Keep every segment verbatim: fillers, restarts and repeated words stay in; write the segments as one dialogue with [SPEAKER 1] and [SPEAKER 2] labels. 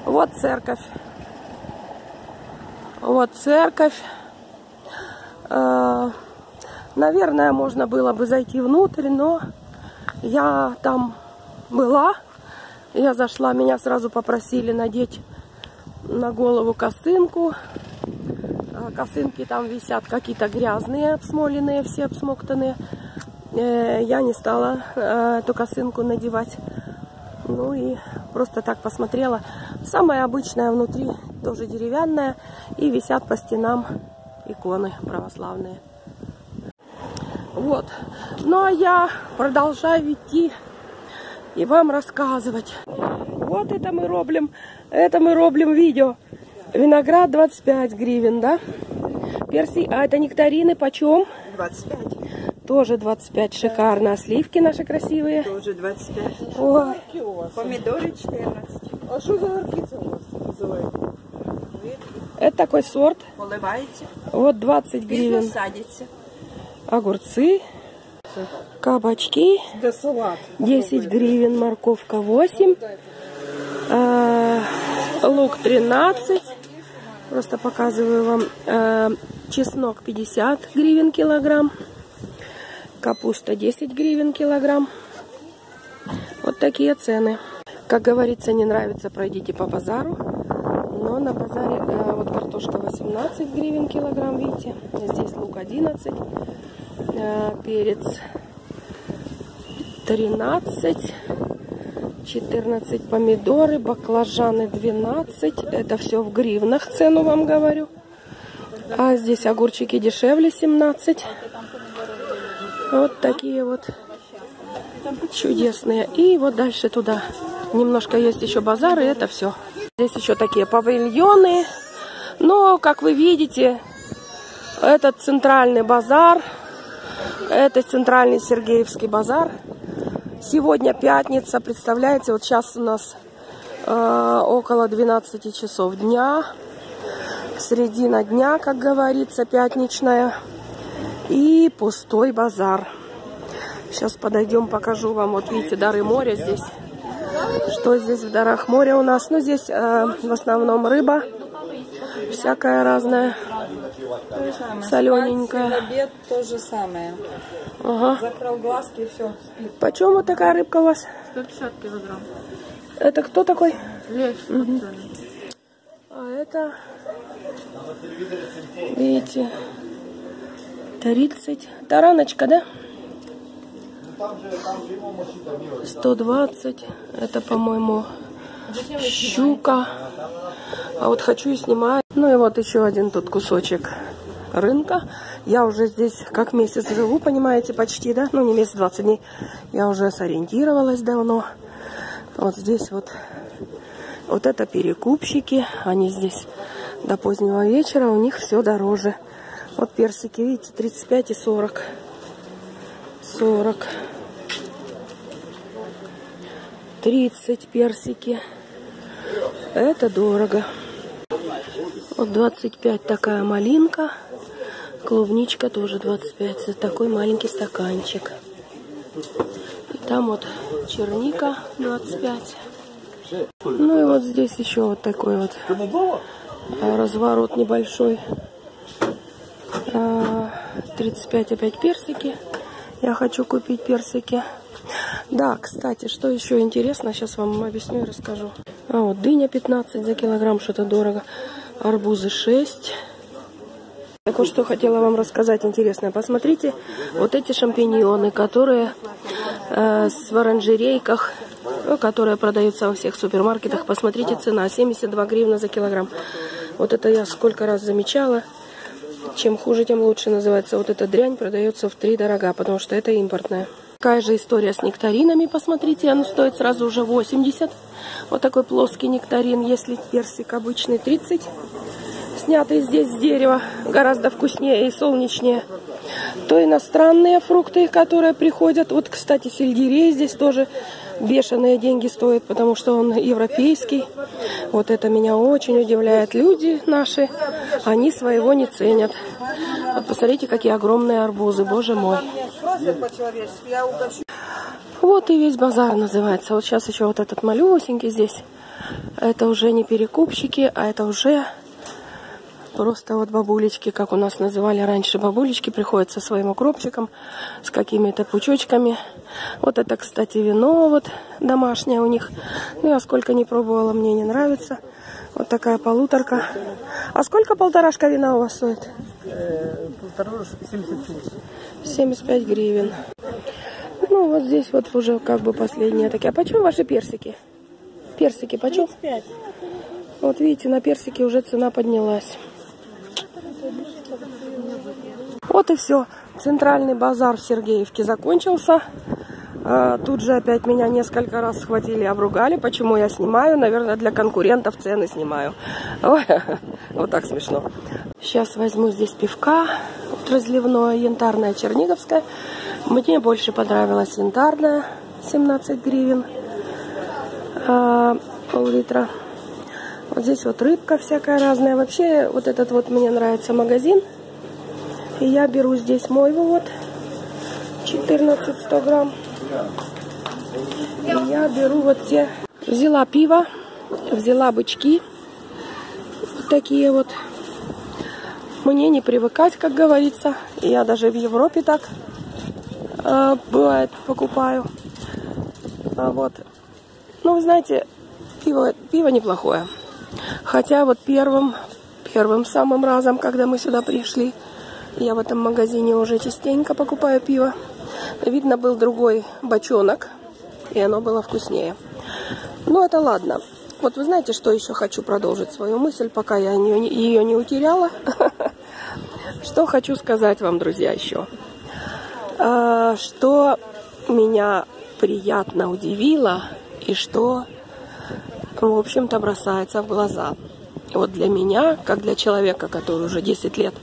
[SPEAKER 1] Вот церковь. Вот церковь. Э, наверное, можно было бы зайти внутрь, но я там была. Я зашла, меня сразу попросили надеть на голову косынку. Косынки там висят какие-то грязные, обсмоленные, все обсмоктанные. Я не стала эту косынку надевать. Ну и просто так посмотрела. Самая обычная внутри, тоже деревянная. И висят по стенам иконы православные. Вот. Ну а я продолжаю идти и вам рассказывать. Вот это мы роблим. Это мы роблим видео. Виноград двадцать пять гривен, да? Персик. А это нектарины почем?
[SPEAKER 2] двадцать пять.
[SPEAKER 1] Тоже двадцать пять. Шикарно. А сливки наши красивые?
[SPEAKER 2] Тоже двадцать пять.
[SPEAKER 1] О.
[SPEAKER 2] Помидоры четырнадцать.
[SPEAKER 3] А что за оркица у вас называется?
[SPEAKER 1] Это такой сорт.
[SPEAKER 2] Поливаете.
[SPEAKER 1] Вот двадцать гривен.
[SPEAKER 2] Садите.
[SPEAKER 1] Огурцы. Кабачки.
[SPEAKER 3] Да салат.
[SPEAKER 1] десять гривен. Морковка восемь. А, лук тринадцать. Просто показываю вам. А, чеснок пятьдесят гривен килограмм. Капуста десять гривен килограмм. Вот такие цены. Как говорится, не нравится, пройдите по базару. Но на базаре а, вот картошка восемнадцать гривен килограмм, видите. Здесь лук одиннадцать. А, перец тринадцать. четырнадцать помидоры, баклажаны двенадцать. Это все в гривнах, цену вам говорю. А здесь огурчики дешевле семнадцать. Вот такие вот чудесные. И вот дальше туда. Немножко есть еще базар, и это все. Здесь еще такие павильоны. Но, как вы видите, этот центральный базар. Это центральный Сергеевский базар. Сегодня пятница, представляете, вот сейчас у нас э, около двенадцати часов дня. Середина дня, как говорится, пятничная. И пустой базар. Сейчас подойдем, покажу вам. Вот видите, дары моря здесь. Что здесь в дарах моря у нас? Ну, здесь э, в основном рыба. Всякая разная. Солененькая.
[SPEAKER 2] Обед то же самое.
[SPEAKER 1] Ага.
[SPEAKER 2] Закрыл глазки и все.
[SPEAKER 1] Почем вот такая рыбка у вас?
[SPEAKER 2] сто пятьдесят килограмм.
[SPEAKER 1] Это кто такой?
[SPEAKER 2] Лещ.
[SPEAKER 1] Угу. А это, видите, тридцать. Тараночка, да? сто двадцать. Это, по-моему, щука. А вот хочу и снимать. Ну и вот еще один тут кусочек рынка. Я уже здесь как месяц живу, понимаете, почти, да? Ну, не месяц, двадцать дней. Я уже сориентировалась давно. Вот здесь вот. Вот это перекупщики. Они здесь до позднего вечера. У них все дороже. Вот персики, видите, тридцать пять и сорок. сорок. тридцать персики. Это дорого. Вот двадцать пять такая малинка. Клубничка тоже двадцать пять за такой маленький стаканчик. И там вот черника двадцать пять. Ну и вот здесь еще вот такой вот разворот небольшой. тридцать пять опять персики. Я хочу купить персики. Да, кстати, что еще интересно, сейчас вам объясню и расскажу. А вот дыня пятнадцать за килограмм, что-то дорого. Арбузы шесть. Так вот, что хотела вам рассказать интересное. Посмотрите, вот эти шампиньоны, которые э, в оранжерейках, ну, которые продаются во всех супермаркетах. Посмотрите, цена семьдесят два гривны за килограмм. Вот это я сколько раз замечала. Чем хуже, тем лучше называется. Вот эта дрянь продается в три дорога, потому что это импортная. Такая же история с нектаринами. Посмотрите, оно стоит сразу уже восемьдесят. Вот такой плоский нектарин, если персик обычный тридцать. Снятый здесь с дерева, гораздо вкуснее и солнечнее. То иностранные фрукты, которые приходят. Вот, кстати, сельдерей здесь тоже бешеные деньги стоит, потому что он европейский. Вот это меня очень удивляет. Люди наши, они своего не ценят. Вот посмотрите, какие огромные арбузы, боже мой. Вот и весь базар называется. Вот сейчас еще вот этот малюсенький здесь. Это уже не перекупщики, а это уже просто вот бабулечки, как у нас называли раньше бабулечки, приходят со своим укропчиком, с какими-то пучочками. Вот это, кстати, вино вот домашнее у них. Ну, я сколько не пробовала, мне не нравится. Вот такая полуторка. А сколько полторашка вина у вас стоит?
[SPEAKER 3] Полторашка семьдесят пять.
[SPEAKER 1] семьдесят пять гривен. Ну, вот здесь вот уже как бы последние такие. А почем ваши персики? Персики почем?
[SPEAKER 3] тридцать пять.
[SPEAKER 1] Вот видите, на персики уже цена поднялась. Вот и все. Центральный базар в Сергеевке закончился. А, тут же опять меня несколько раз схватили и обругали. Почему я снимаю? Наверное, для конкурентов цены снимаю. Ой, вот так смешно. Сейчас возьму здесь пивка. Вот разливное, янтарное, черниговское. Мне больше понравилось янтарное. семнадцать гривен. А, пол-литра. Вот здесь вот рыбка всякая разная. Вообще, вот этот вот мне нравится магазин. И я беру здесь мойву вот. четырнадцать сто грамм. И я беру вот те. Взяла пиво. Взяла бычки. Вот такие вот. Мне не привыкать, как говорится. Я даже в Европе так э, бывает покупаю. А вот. Ну, вы знаете, пиво, пиво неплохое. Хотя вот первым, первым самым разом, когда мы сюда пришли, я в этом магазине уже частенько покупаю пиво. Видно, был другой бочонок, и оно было вкуснее. Но это ладно. Вот вы знаете, что еще хочу продолжить свою мысль, пока я ее не утеряла. Что хочу сказать вам, друзья, еще. Что меня приятно удивило и что, в общем-то, бросается в глаза. Вот для меня, как для человека, который уже десять лет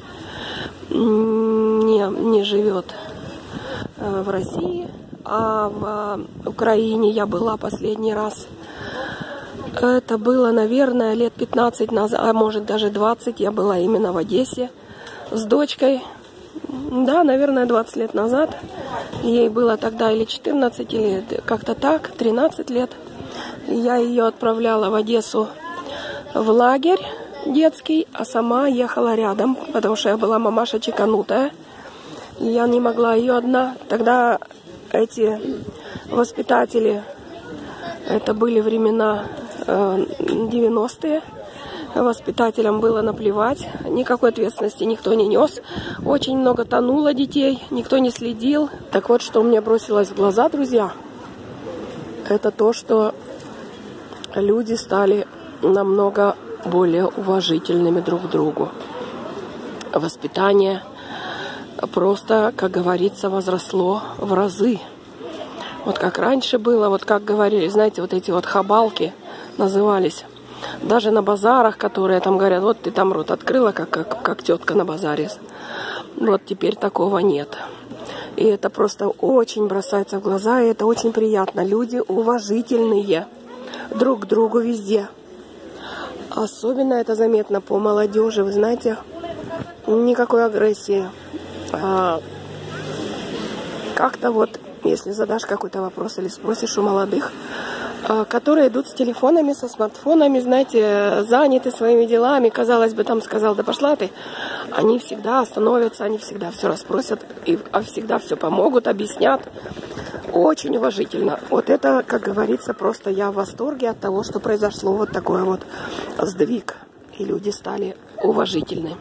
[SPEAKER 1] не, не живет в России, а в Украине я была последний раз. Это было, наверное, лет пятнадцать назад, а может даже двадцать. Я была именно в Одессе с дочкой. Да, наверное, двадцать лет назад. Ей было тогда или четырнадцать, или как-то так, тринадцать лет. Я ее отправляла в Одессу в лагерь детский, а сама ехала рядом, потому что я была мамаша чеканутая. И я не могла ее одна. Тогда эти воспитатели, это были времена э, девяностые, воспитателям было наплевать, никакой ответственности никто не нес. Очень много тонуло детей, никто не следил. Так вот, что мне бросилось в глаза, друзья, это то, что люди стали намного более уважительными друг к другу. Воспитание просто, как говорится, возросло в разы. Вот как раньше было, вот как говорили, знаете, вот эти вот хабалки назывались. Даже на базарах, которые там говорят, вот ты там рот открыла, как, как, как тетка на базаре. Вот теперь такого нет. И это просто очень бросается в глаза, и это очень приятно. Люди уважительные друг к другу везде. Особенно это заметно по молодежи, вы знаете, никакой агрессии. А, как-то вот, если задашь какой-то вопрос или спросишь у молодых, а, которые идут с телефонами, со смартфонами, знаете, заняты своими делами, казалось бы, там сказал, да пошла ты, они всегда остановятся, они всегда все расспросят, и всегда все помогут, объяснят. Очень уважительно. Вот это, как говорится, просто я в восторге от того, что произошло вот такой вот сдвиг. И люди стали уважительны.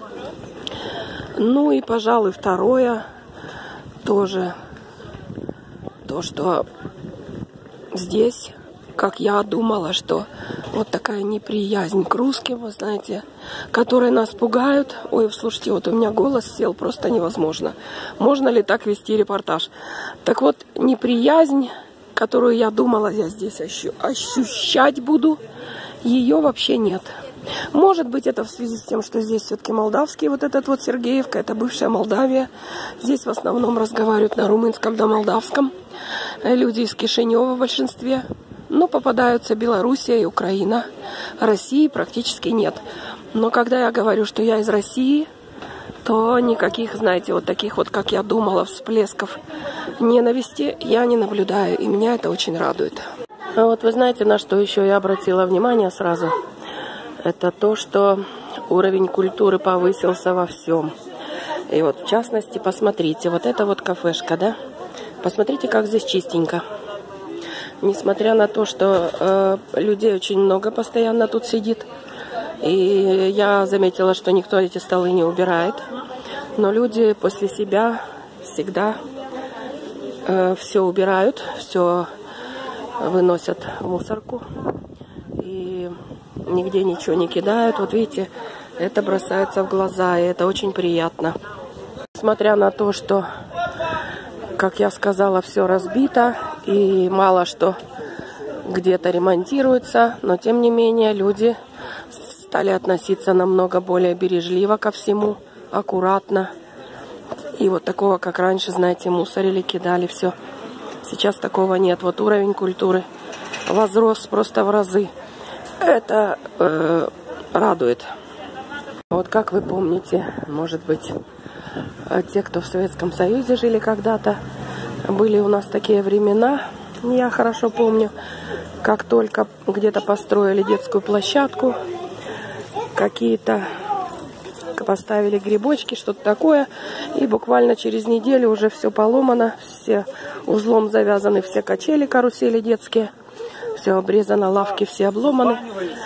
[SPEAKER 1] Ну и, пожалуй, второе тоже то, что здесь, как я думала, что вот такая неприязнь к русским, вы знаете, которые нас пугают. Ой, слушайте, вот у меня голос сел, просто невозможно. Можно ли так вести репортаж? Так вот, неприязнь, которую я думала, я здесь ощу ощущать буду, ее вообще нет. Может быть, это в связи с тем, что здесь все-таки молдавский, вот этот вот Сергеевка, это бывшая Молдавия. Здесь в основном разговаривают на румынском да молдавском. Люди из Кишинева в большинстве. Но попадаются Белоруссия и Украина. России практически нет. Но когда я говорю, что я из России, то никаких, знаете, вот таких вот, как я думала, всплесков ненависти я не наблюдаю. И меня это очень радует. А вот вы знаете, на что еще я обратила внимание сразу? Это то, что уровень культуры повысился во всем. И вот, в частности, посмотрите, вот это вот кафешка, да? Посмотрите, как здесь чистенько. Несмотря на то, что э, людей очень много постоянно тут сидит. И я заметила, что никто эти столы не убирает. Но люди после себя всегда э, все убирают, все выносят в мусорку. И нигде ничего не кидают. Вот видите, это бросается в глаза, и это очень приятно. Несмотря на то, что, как я сказала, все разбито и мало что где-то ремонтируется, но тем не менее люди стали относиться намного более бережливо ко всему, аккуратно. И вот такого, как раньше, знаете, мусорили, кидали все. Сейчас такого нет. Вот уровень культуры возрос просто в разы. Это э, радует. Вот как вы помните, может быть, те, кто в Советском Союзе жили когда-то, были у нас такие времена, я хорошо помню, как только где-то построили детскую площадку, какие-то поставили грибочки, что-то такое, и буквально через неделю уже все поломано, все узлом завязаны, все качели, карусели детские, все обрезано, лавки все обломаны.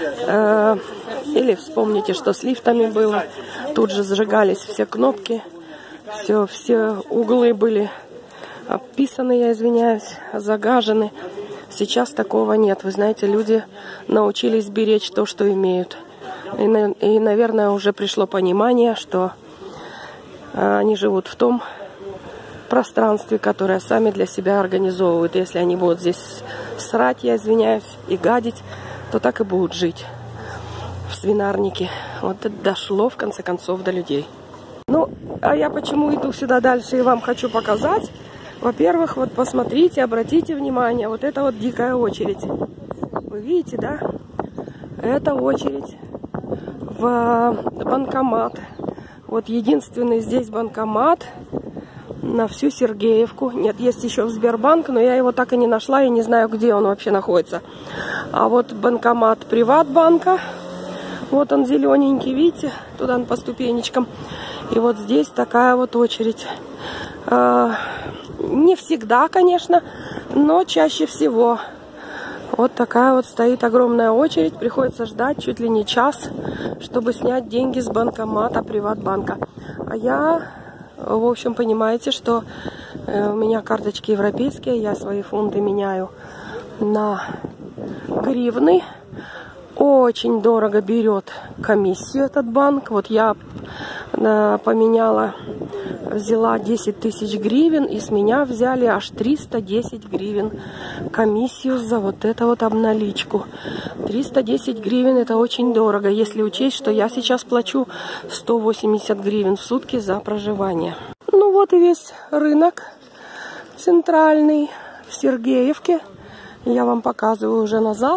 [SPEAKER 1] Или вспомните, что с лифтами было, тут же сжигались все кнопки, все, все углы были обписаны, я извиняюсь, загажены. Сейчас такого нет. Вы знаете, люди научились беречь то, что имеют. И, и, наверное, уже пришло понимание, что они живут в том пространстве, которое сами для себя организовывают. Если они будут здесь срать, я извиняюсь, и гадить, то так и будут жить в свинарнике. Вот это дошло, в конце концов, до людей. Ну, а я почему иду сюда дальше и вам хочу показать? Во-первых, вот посмотрите, обратите внимание, вот это вот дикая очередь. Вы видите, да? Это очередь в банкомат. Вот единственный здесь банкомат на всю Сергеевку. Нет, есть еще в Сбербанк, но я его так и не нашла, и не знаю, где он вообще находится. А вот банкомат Приватбанка, вот он зелененький, видите, туда по ступенечкам. И вот здесь такая вот очередь. А, не всегда, конечно, но чаще всего. Вот такая вот стоит огромная очередь. Приходится ждать чуть ли не час, чтобы снять деньги с банкомата Приватбанка. А я, в общем, понимаете, что у меня карточки европейские. Я свои фунты меняю на гривны. Очень дорого берет комиссию этот банк. Вот я поменяла, взяла десять тысяч гривен, и с меня взяли аж триста десять гривен комиссию за вот это вот обналичку. триста десять гривен — это очень дорого, если учесть, что я сейчас плачу сто восемьдесят гривен в сутки за проживание. Ну вот и весь рынок центральный в Сергеевке. Я вам показываю уже назад.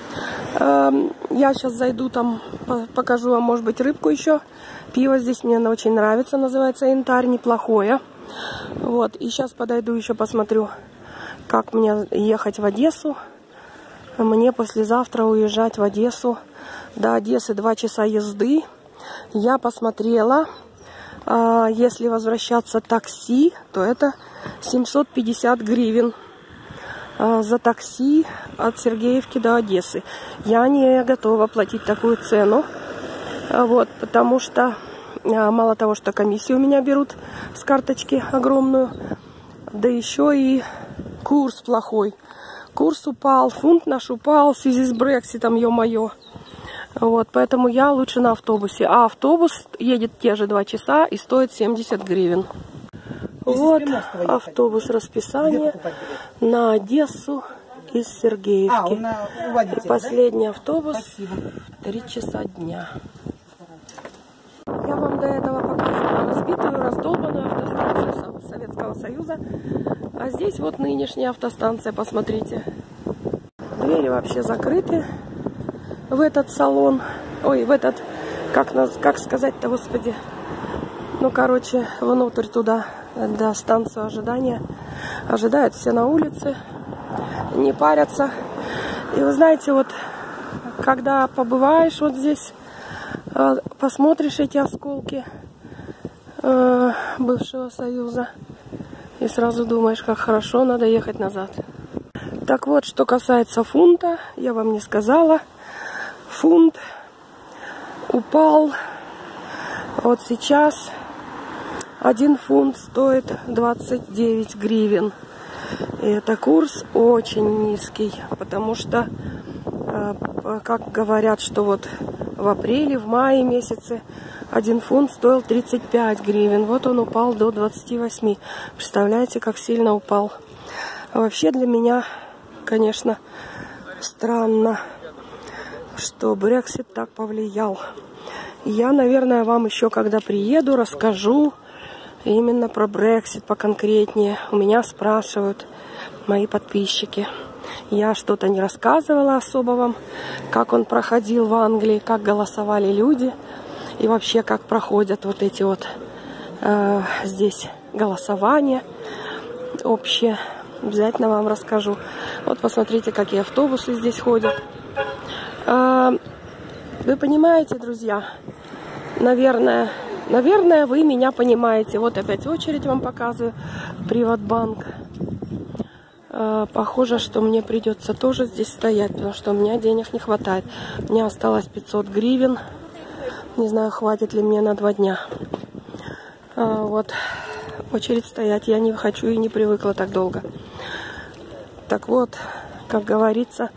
[SPEAKER 1] Я сейчас зайду там, покажу вам, может быть, рыбку еще. Пиво здесь мне очень нравится, называется Янтарь, неплохое. Вот, и сейчас подойду еще посмотрю, как мне ехать в Одессу. Мне послезавтра уезжать в Одессу. До Одессы два часа езды. Я посмотрела, если возвращаться такси, то это семьсот пятьдесят гривен. За такси от Сергеевки до Одессы. Я не готова платить такую цену, вот, потому что мало того, что комиссию у меня берут с карточки огромную, да еще и курс плохой. Курс упал, фунт наш упал в связи с Брекситом, ё-моё. Вот, поэтому я лучше на автобусе. А автобус едет те же два часа и стоит семьдесят гривен. Вот автобус, расписание на Одессу из Сергеевки. А, и последний, да? Автобус в три часа дня. Я вам до этого показывала разбитую, раздолбанную автостанцию Советского Союза. А здесь вот нынешняя автостанция, посмотрите. Двери вообще закрыты в этот салон. Ой, в этот, как, как сказать-то, господи. Ну, короче, внутрь туда, до станции ожидания. Ожидают все на улице, не парятся. И вы знаете, вот когда побываешь вот здесь, посмотришь эти осколки э, бывшего Союза и сразу думаешь, как хорошо, надо ехать назад. Так вот, что касается фунта, я вам не сказала, фунт упал. Вот сейчас один фунт стоит двадцать девять гривен. И это курс очень низкий, потому что, как говорят, что вот в апреле, в мае месяце один фунт стоил тридцать пять гривен. Вот он упал до двадцати восьми. Представляете, как сильно упал. А вообще для меня, конечно, странно, что Брексит так повлиял. Я, наверное, вам еще когда приеду, расскажу именно про Брексит поконкретнее. У меня спрашивают мои подписчики. Я что-то не рассказывала особо вам, как он проходил в Англии, как голосовали люди и вообще как проходят вот эти вот э, здесь голосования общие. Обязательно вам расскажу. Вот посмотрите, какие автобусы здесь ходят. Э, вы понимаете, друзья, наверное, наверное, вы меня понимаете. Вот опять очередь вам показываю. Приватбанк. Похоже, что мне придется тоже здесь стоять, потому что у меня денег не хватает. У меня осталось пятьсот гривен. Не знаю, хватит ли мне на два дня. Вот, очередь стоять я не хочу и не привыкла так долго. Так вот, как говорится,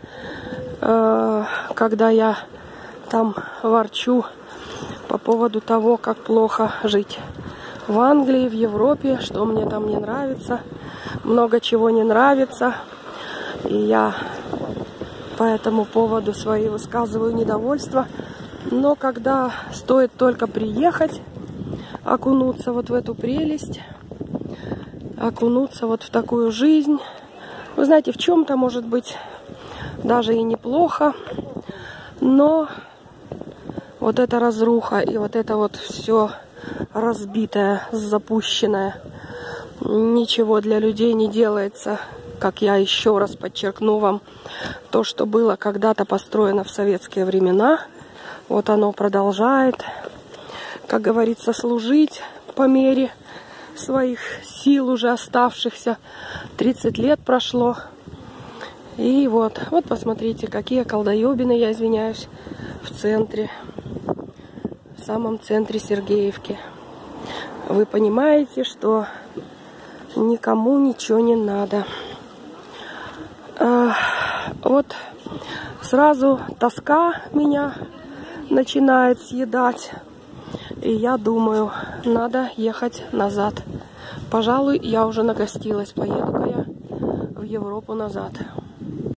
[SPEAKER 1] когда я там ворчу по поводу того, как плохо жить в Англии, в Европе, что мне там не нравится, много чего не нравится, и я по этому поводу свои высказываю недовольство. Но когда стоит только приехать, окунуться вот в эту прелесть, окунуться вот в такую жизнь, вы знаете, в чем-то может быть даже и неплохо, но вот эта разруха и вот это вот все разбитое, запущенное, ничего для людей не делается. Как я еще раз подчеркну вам, то, что было когда-то построено в советские времена, вот оно продолжает, как говорится, служить по мере своих сил уже оставшихся. тридцать лет прошло. И вот, вот посмотрите, какие колдоебины, я извиняюсь, в центре, в самом центре Сергеевки. Вы понимаете, что никому ничего не надо. А, вот сразу тоска меня начинает съедать. И я думаю, надо ехать назад. Пожалуй, я уже нагостилась. Поеду-ка я в Европу назад.